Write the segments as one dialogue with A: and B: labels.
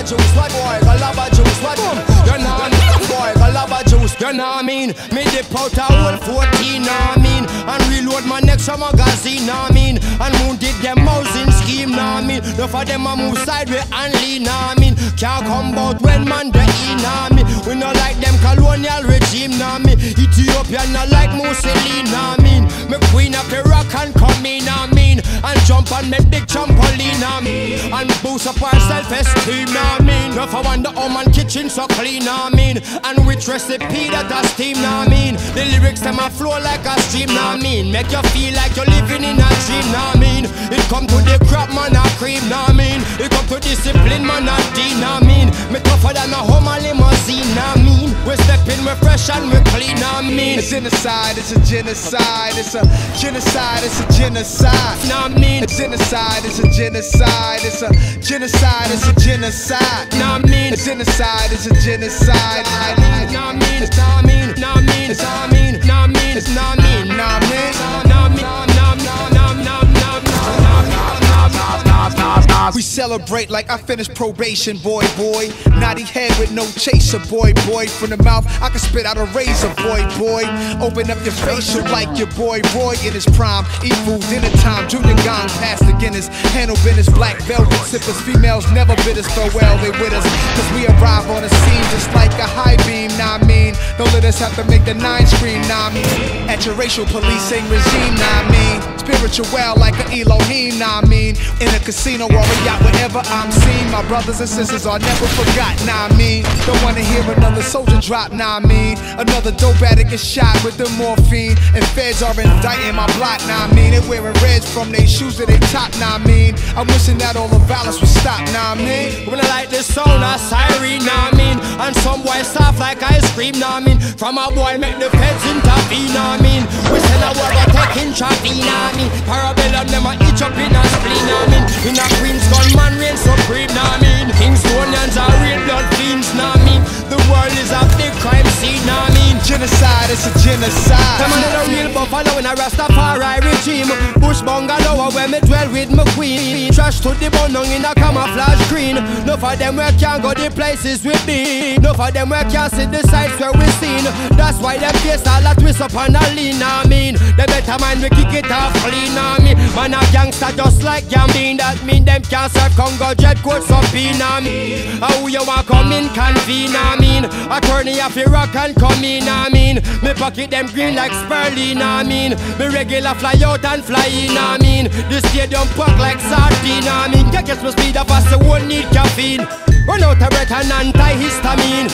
A: juice, what boy, galaba juice, what you know what I mean, boy, galaba juice, you know what I mean. Me dip out a whole 14, know what I mean, and reload my next magazine, know what I mean, and moon did them housing scheme, know what I mean. No for them a move sideways and lean, know what I mean. Can't come out when man the in, know what I mean. We no like them colonial regime, know what I mean. Ethiopia not like Mussolini, know what I mean. Me queen of the rock and come in, know what I mean, and jump on me big trampoline, know what I mean, and boost up our self-esteem, know what I mean. No for wonder how man kitchen so clean, know what I mean, and which recipe that a steam, know what I mean. The lyrics them a flow like a stream, know what I mean. Make you feel like you're living in a dream, know what I mean. It come to the crap man a cream, know what I mean. It come to discipline man a dean, know what I mean. Me tougher than a Hummer limousine, know what I mean. We step in, we fresh and we clean, know what I mean.
B: It's genocide, it's a genocide, it's a genocide, it's a genocide,
A: know what I mean.
B: It's genocide, it's a genocide, it's a genocide, it's a genocide,
A: know what I mean.
B: It's genocide, it's a genocide,
A: know what I mean. It's know what I mean. Know what I mean. It's know what I mean. Know what I mean. It's know what I mean.
B: know what I mean. We celebrate like I finished probation, boy. Naughty head with no chaser, boy. From the mouth, I can spit out a razor, boy. Open up your facial like your boy Roy in his prime. Eat food dinner time, Junior gone past the Guinness. Handle business, black velvet sippers. Females never bid us farewell, they with us. Cause we arrive on the scene just like a high beam, nah I mean. Don't let us have to make the 9 scream, nah I mean. At your racial policing regime, nah I mean. Spiritual like an Elohim, nah I mean. In a casino or a yacht, wherever I'm seen, my brothers and sisters are never forgotten, nah I mean. Don't wanna hear another soldier drop, nah I mean. Another dope addict is shot with the morphine, and feds are indicting my block, nah I mean. They wearing reds from their shoes to their top, nah I mean. I'm wishing that all the violence would stop, nah I mean.
A: When I like the sound of siren, nah I mean, and some boy soft like ice cream, nah I mean. From a boy make the feds intervene, nah I mean. We send a war go taking traffic, nah I mean. Parabellum them a itch up in a spleen, nah I mean. In a Queen's gunman reign supreme, nah I mean. Kingstonians are real blood fiends, nah I mean. The world is a big crime scene, nah I mean.
B: Genocide, it's a genocide.
A: Come on, a real buffalo in a Rastafari regime. Bush bungalow where me dwell with my queen. Trash to the bone in a camouflage green. No for them where can't go the places we be. No for them where can't see the sights where we seen. That's why them face all a twist up and a lean, nah I mean. The better mind we kick it off clean, nah I mean. Man a gangster just like Gambin. That mean them can't serve Congo jet coats up in, nah I mean. How you want come in convene, nah I mean. Attorney of Iraq and come in, nah I mean. Me pocket them green like Spurley, nah I mean. Me regular fly out and fly in, nah I mean. The stadium pack like sardine, nah I mean. Get my speed up as the one need caffeine. Run out of breath and antihistamine.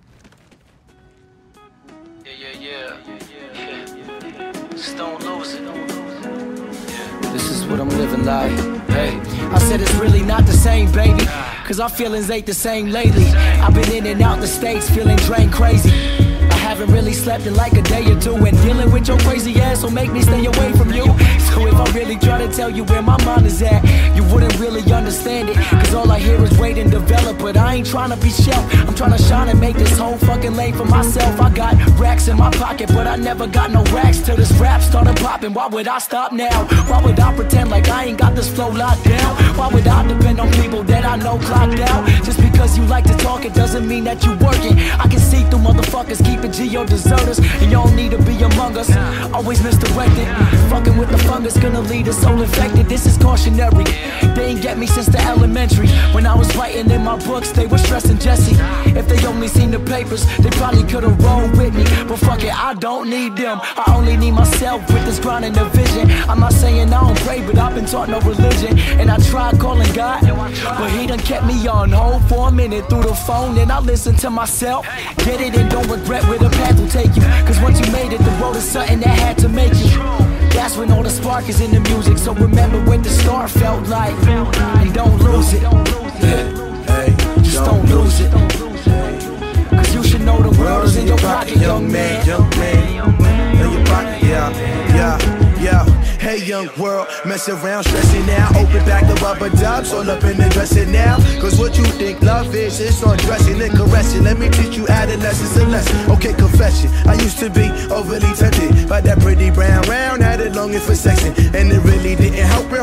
C: Yeah. Just don't lose it. This is what I'm living like. Hey, I said it's really not the same, baby. Cause our feelings ain't the same lately. I've been in and out the States feeling drained crazy. I haven't really slept in like a day or two, and dealing with your crazy ass will make me stay away from you. So if I really try to tell you where my mind is at, you wouldn't really understand it. Cause all I hear is wait and develop, but I ain't trying to be shelf. I'm trying to shine and make this whole fucking lane for myself. I got racks in my pocket, but I never got no racks till this rap started popping. Why would I stop now? Why would I pretend like I ain't got this flow locked down? Why would I depend on people that I know clocked out? Just because you like to talk, it doesn't mean that you working. I can see through motherfuckers keeping G.O. deserters, and you don't need to be among us. Always misdirected, fucking with the fungus gonna lead us all infected. This is cautionary. They ain't get me since the elementary. When I was writing in my books, they were stressing Jesse. If they only seen the papers, they probably could've rolled with me. But fuck it, I don't need them. I only need myself with this grind and the vision. I'm not saying I don't pray, but I've been taught no religion. And I tried calling God, but he done kept me on hold for a minute through the phone. And I listen to myself, get it and don't regret where the path will take you. Cause once you made it, the road is something that had to make you. That's when all the spark is in the music. So remember what the start felt like, and don't lose it. Just don't lose it. Cause you should know the world is in your pocket, young man.
B: In your pocket, yeah. Hey young world, mess around, stressing now. Open back the rubber dubs, all up in the dressing now. Cause what you think love is, it's on dressing and caressing. Let me teach you adolescence a lesson. Okay, confession, I used to be overly tempted by that pretty brown round. Had it longing for sexing, and it really didn't help her homies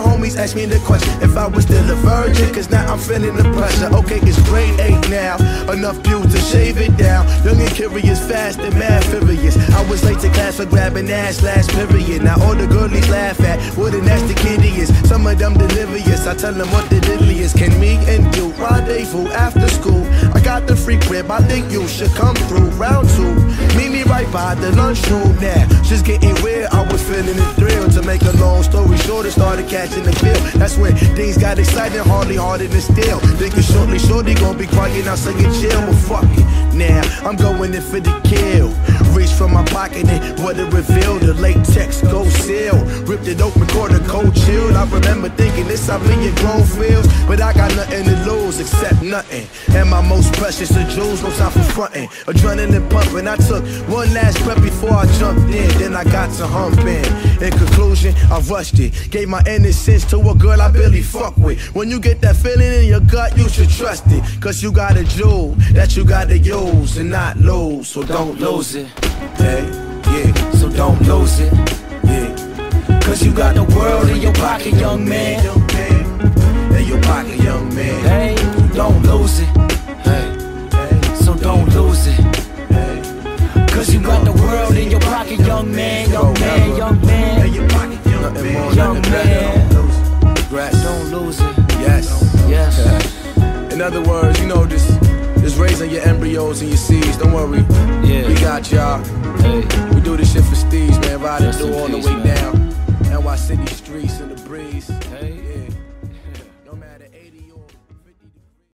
D: ask me the question if I was still a virgin, cause now I'm feeling the pressure. Okay, it's grade 8 now, enough views to shave it down. Young and curious, fast and mad furious. I was late to class for grabbing ass last period. Now all the girlies laugh at what a nasty kitty is. Some of them delirious, I tell them what the diddly is. Can me and you rendezvous after school? I got the free crib, I think you should come through. Round 2, meet me right by the lunchroom now. Just getting weird, I was feeling the thrill. To make a long story short, it started catching the feel. That's when things got exciting, hardly harder than steel. Thinking shorty gon' be crying out saying chill, but fuck it. Now I'm going in for the kill. Reach from my pocket and what it revealed. The latex go seal. Ripped it open, caught a cold chill. I remember thinking this how being grown feels, but I got nothing to lose except nothing. And my most precious of jewels, no time for fronting. Adrenaline pumping. I took one last breath before I jumped in. Then I got to humping. In conclusion, I rushed it. Gave my innocence to a girl I barely fuck with. When you get that feeling in your gut, you should trust it. Cause you got a jewel that you gotta use and not lose. So don't lose it. Hey, yeah. So don't lose it. Yeah. Cause you got the world in your pocket, young man. In your pocket, young man. Hey, don't lose it. Hey, so don't lose it. Cause you got the world in your pocket, young man, young man, young man. In your pocket, young man, young man. Don't lose it. Yes, yes. In other words, you know, just raising your embryos and your seeds. Don't worry, yeah, we got y'all. Hey, we do this shit for Steez, man. Riding through all the way down NY City streets in the breeze. Hey, yeah.